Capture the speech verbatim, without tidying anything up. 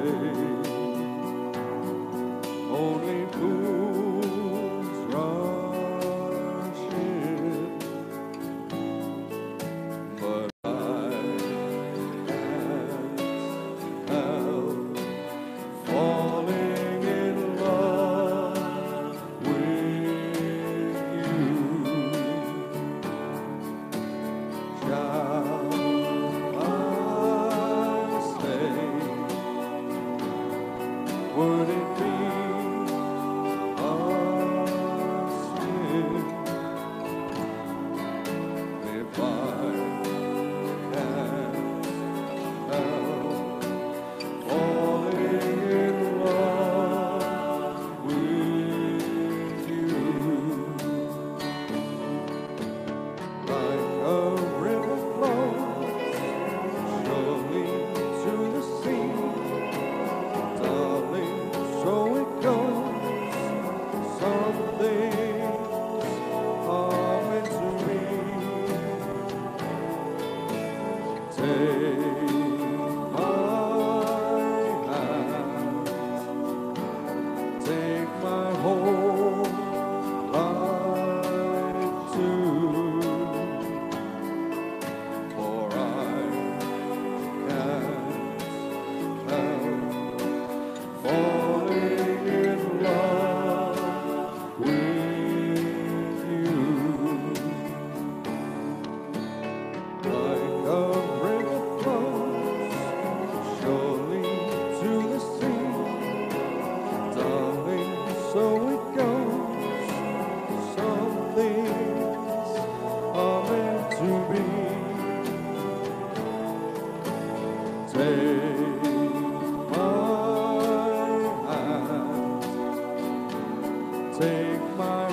only fools rush in, but I can't help falling in love with you. Shall I stay? Would it be a sin if I can't help falling in love with you? Like a river flows surely to the sea, darling, so it goes. Some things are meant to be. Take my hand, take my whole life too, for I can't help falling in love with you. Like a river flows surely to the sea, darling, so it goes. Some things are meant to be. Take my hand, take my